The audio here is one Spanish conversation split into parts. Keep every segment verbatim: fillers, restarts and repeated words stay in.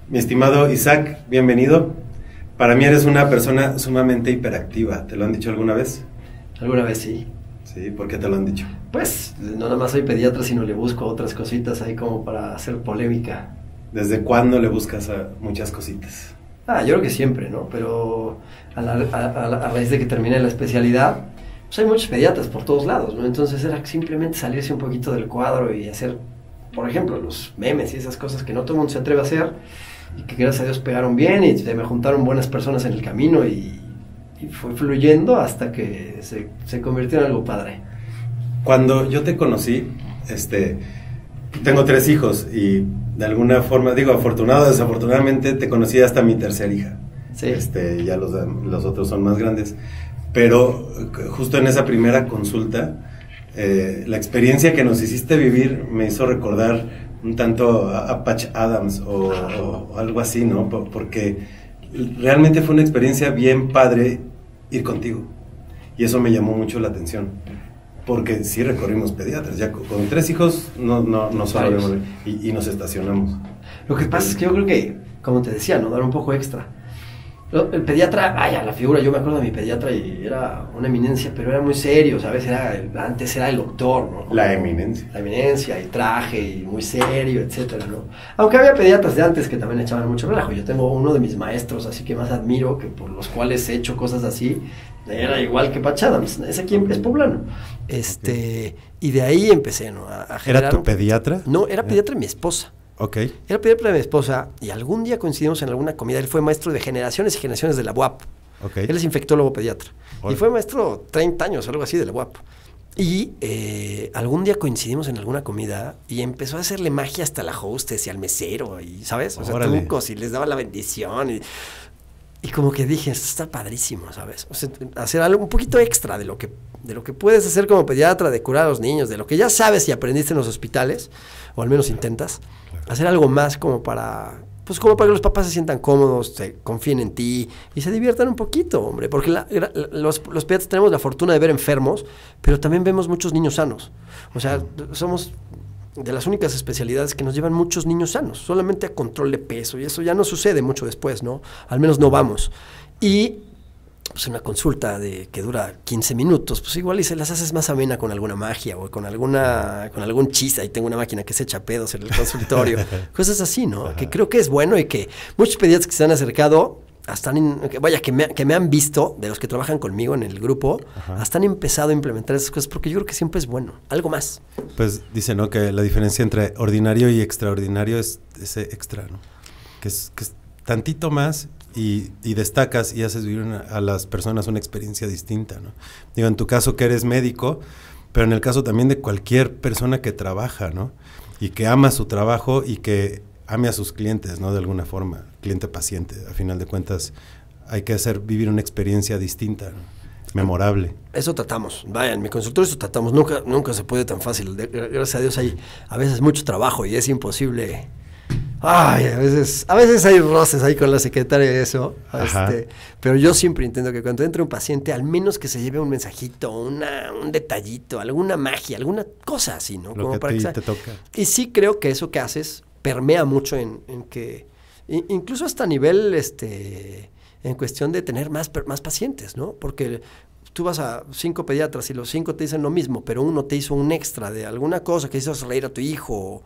Mi estimado Isaac, bienvenido. Para mí eres una persona sumamente hiperactiva. ¿Te lo han dicho alguna vez? Alguna vez sí. Sí, ¿por qué te lo han dicho? Pues no nada más soy pediatra, sino le busco otras cositas ahí como para hacer polémica. ¿Desde cuándo le buscas a muchas cositas? Ah, yo creo que siempre, ¿no? Pero a, la, a, a, a raíz de que terminé la especialidad, pues hay muchos pediatras por todos lados, ¿no? Entonces era simplemente salirse un poquito del cuadro y hacer, por ejemplo, los memes y esas cosas que no todo el mundo se atreve a hacer y que gracias a Dios pegaron bien y se me juntaron buenas personas en el camino y, y fue fluyendo hasta que se, se convirtió en algo padre. Cuando yo te conocí, este, tengo tres hijos y de alguna forma, digo, afortunado o desafortunadamente, te conocí hasta mi tercera hija. Sí. Este, ya los, los otros son más grandes. Pero justo en esa primera consulta, eh, la experiencia que nos hiciste vivir me hizo recordar un tanto a, a Patch Adams o, o, o algo así, ¿no? Porque realmente fue una experiencia bien padre ir contigo. Y eso me llamó mucho la atención. Porque sí recorrimos pediatras, ya con, con tres hijos no, no, no solo vemos, y, y nos estacionamos. Lo que pasa es que yo creo que, como te decía, ¿no? Dar un poco extra. El pediatra, vaya, la figura, yo me acuerdo de mi pediatra y era una eminencia, pero era muy serio, ¿sabes? Era el, antes era el doctor, ¿no? Como la eminencia. La eminencia, y traje, y muy serio, etcétera, ¿no? Aunque había pediatras de antes que también echaban mucho relajo. Yo tengo uno de mis maestros, así que más admiro, que por los cuales he hecho cosas así, era igual que Patch Adams, es aquí, es poblano. Este, y de ahí empecé, ¿no? A, a generar... ¿Era tu pediatra? No, era pediatra de mi esposa. Okay. Era pediatra de mi esposa y algún día coincidimos en alguna comida. Él fue maestro de generaciones y generaciones de la U A P. Okay. Él es infectólogo pediatra. Oye. Y fue maestro treinta años, algo así, de la U A P. Y eh, algún día coincidimos en alguna comida y empezó a hacerle magia hasta la hostess y al mesero, y ¿sabes? O sea, Órale. trucos, y les daba la bendición. Y, y como que dije, esto está padrísimo, ¿sabes? O sea, hacer algo un poquito extra de lo que, de lo que puedes hacer como pediatra, de curar a los niños, de lo que ya sabes y aprendiste en los hospitales, o al menos intentas. Hacer algo más como para, pues como para que los papás se sientan cómodos, se confíen en ti y se diviertan un poquito, hombre. Porque la, la, los, los pediatras tenemos la fortuna de ver enfermos, pero también vemos muchos niños sanos. O sea, somos de las únicas especialidades que nos llevan muchos niños sanos, solamente a control de peso. Y eso ya no sucede mucho después, ¿no? Al menos no vamos. Y... pues una consulta de que dura quince minutos, pues igual y se las haces más amena con alguna magia o con alguna con algún chiste. Ahí tengo una máquina que se echa pedos en el consultorio. Cosas así, ¿no? Ajá. Que creo que es bueno y que muchos pediatras que se han acercado, hasta han, vaya, que me, que me han visto, de los que trabajan conmigo en el grupo, ajá, hasta han empezado a implementar esas cosas porque yo creo que siempre es bueno. Algo más. Pues dice, ¿no? Que la diferencia entre ordinario y extraordinario es ese extra, ¿no? Que es, que es tantito más... Y, y destacas y haces vivir una, a las personas una experiencia distinta, ¿no? Digo, en tu caso que eres médico, pero en el caso también de cualquier persona que trabaja, ¿no? Y que ama su trabajo y que ame a sus clientes, ¿no? De alguna forma, cliente-paciente. A final de cuentas, hay que hacer vivir una experiencia distinta, ¿no? Memorable. Eso tratamos. Vaya, en mi consultorio eso tratamos. Nunca, nunca se puede tan fácil. De, gracias a Dios hay a veces mucho trabajo y es imposible... Ay, a veces, a veces hay roces ahí con la secretaria y eso, este, pero yo siempre intento que cuando entre un paciente, al menos que se lleve un mensajito, una, un detallito, alguna magia, alguna cosa así, ¿no? Lo Como que para a ti que te toca. Y sí creo que eso que haces permea mucho en, en que, incluso hasta a nivel, este, en cuestión de tener más, más pacientes, ¿no? Porque tú vas a cinco pediatras y los cinco te dicen lo mismo, pero uno te hizo un extra de alguna cosa que hizo reír a tu hijo.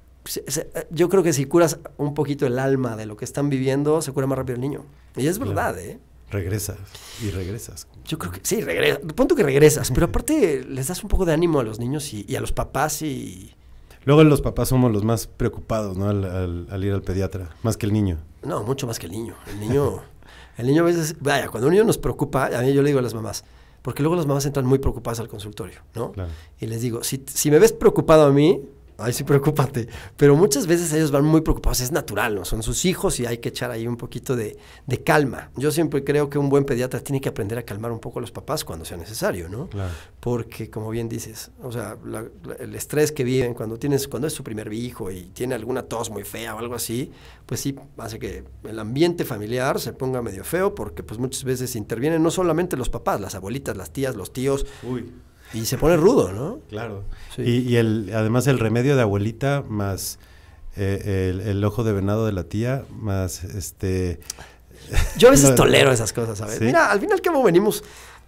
Yo creo que si curas un poquito el alma de lo que están viviendo, se cura más rápido el niño. Y es verdad, claro. ¿eh? Regresas y regresas. Yo creo que sí, regresas. Punto que regresas, pero aparte les das un poco de ánimo a los niños y, y a los papás y... Luego los papás somos los más preocupados, ¿no? Al, al, al ir al pediatra, más que el niño. No, mucho más que el niño. El niño, el niño a veces... Vaya, cuando un niño nos preocupa, a mí yo le digo a las mamás, porque luego las mamás entran muy preocupadas al consultorio, ¿no? Claro. Y les digo, si, si me ves preocupado a mí... Ay, sí, preocúpate. Pero muchas veces ellos van muy preocupados. Es natural, ¿no? Son sus hijos y hay que echar ahí un poquito de, de calma. Yo siempre creo que un buen pediatra tiene que aprender a calmar un poco a los papás cuando sea necesario, ¿no? Claro. Porque, como bien dices, o sea, la, la, el estrés que viven cuando tienes, cuando es su primer hijo y tiene alguna tos muy fea o algo así, pues sí hace que el ambiente familiar se ponga medio feo porque pues muchas veces intervienen no solamente los papás, las abuelitas, las tías, los tíos. Uy. Y se pone rudo, ¿no? Claro. Sí. Y, y el, además el remedio de abuelita más eh, el, el ojo de venado de la tía, más este... Yo a veces tolero esas cosas, ¿sabes? ¿Sí? Mira, al final que venimos...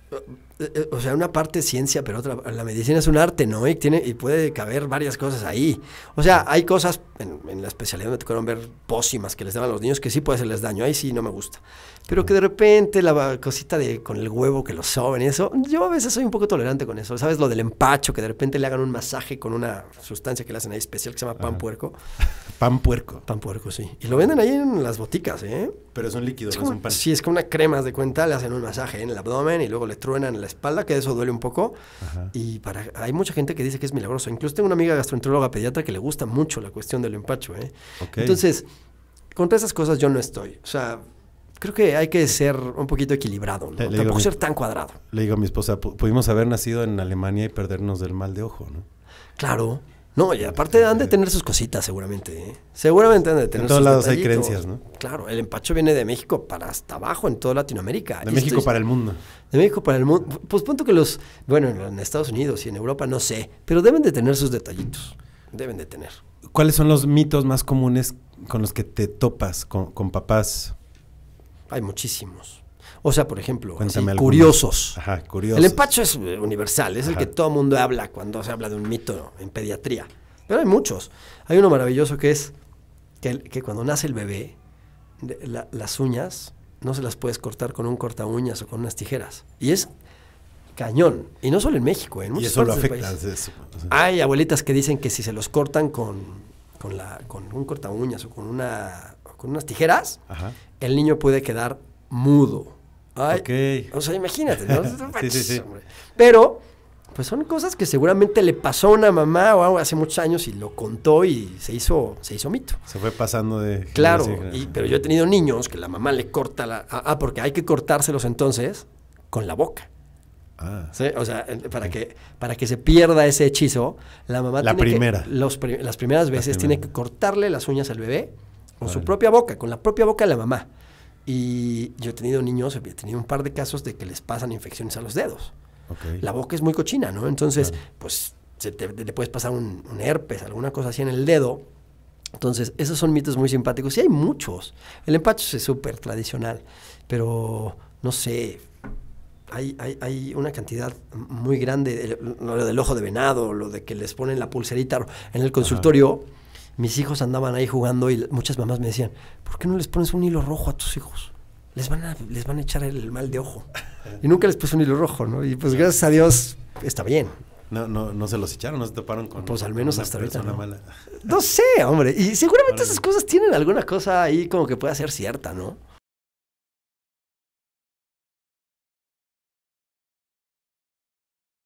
O sea, una parte es ciencia, pero otra, la medicina es un arte, ¿no? Y, tiene, y puede caber varias cosas ahí. O sea, hay cosas en, en la especialidad me tocaron ver pócimas que les daban a los niños que sí puede hacerles daño, ahí sí no me gusta. Pero que de repente la cosita de con el huevo que lo soben y eso, yo a veces soy un poco tolerante con eso. ¿Sabes? Lo del empacho, que de repente le hagan un masaje con una sustancia que le hacen ahí especial que se llama pan Ajá. puerco. Pan puerco. Pan puerco, sí. Y lo venden ahí en las boticas, ¿eh? Pero es un líquido, es no como, es un pan. Sí, es como una crema, haz de cuenta, le hacen un masaje en el abdomen y luego le truenan en la espalda, que eso duele un poco. Ajá. Y para hay mucha gente que dice que es milagroso. Incluso tengo una amiga gastroenteróloga pediatra que le gusta mucho la cuestión del empacho, ¿eh? Okay. Entonces, contra esas cosas yo no estoy. O sea, creo que hay que ser un poquito equilibrado, ¿no? Le, Tampoco mi, ser tan cuadrado. Le digo a mi esposa, pudimos haber nacido en Alemania y perdernos del mal de ojo, ¿no? Claro. No, y aparte han de tener sus cositas seguramente, ¿eh? Seguramente han de tener sus En todos lados detallitos. hay creencias, ¿no? Claro, el empacho viene de México para hasta abajo en toda Latinoamérica. De México estoy, para el mundo. De México para el mundo. Pues punto que los, bueno, en Estados Unidos y en Europa no sé, pero deben de tener sus detallitos. Deben de tener. ¿Cuáles son los mitos más comunes con los que te topas con, con papás? Hay muchísimos. O sea, por ejemplo, así, curiosos. Ajá, curiosos. El empacho es universal, es Ajá. el que todo mundo habla cuando se habla de un mito en pediatría. Pero hay muchos. Hay uno maravilloso que es que, que cuando nace el bebé, la, las uñas no se las puedes cortar con un corta uñas o con unas tijeras. Y es cañón. Y no solo en México, en muchas y eso lo partes afecta. del país. Eso, o sea. Hay abuelitas que dicen que si se los cortan con, con, la, con un corta uñas o con, una, con unas tijeras, Ajá. el niño puede quedar mudo. Ay, okay. O sea, imagínate, ¿no? sí, sí, sí. Pero, pues son cosas que seguramente le pasó a una mamá o algo hace muchos años y lo contó y se hizo, se hizo mito. Se fue pasando de... Claro, y, pero yo he tenido niños que la mamá le corta la... Ah, porque hay que cortárselos entonces con la boca. Ah. ¿Sí? O sea, para que, para que se pierda ese hechizo, la mamá la tiene primera. que... Los, las primeras veces la primera. tiene que cortarle las uñas al bebé con vale. su propia boca, con la propia boca de la mamá. Y yo he tenido niños, he tenido un par de casos de que les pasan infecciones a los dedos. Okay. La boca es muy cochina, ¿no? Entonces, claro. pues, se te, te puedes pasar un, un herpes, alguna cosa así en el dedo. Entonces, esos son mitos muy simpáticos. Y hay muchos. El empacho es súper tradicional, pero, no sé, hay, hay, hay una cantidad muy grande. De, lo del ojo de venado, lo de que les ponen la pulserita en el consultorio. Ajá. Mis hijos andaban ahí jugando y muchas mamás me decían, ¿por qué no les pones un hilo rojo a tus hijos? Les van a, les van a echar el mal de ojo. Y nunca les puse un hilo rojo, ¿no? Y pues gracias a Dios está bien. No, no, no se los echaron, no se toparon con... Pues al menos hasta ahorita no. Mala. No sé, hombre. Y seguramente esas cosas tienen alguna cosa ahí como que pueda ser cierta, ¿no?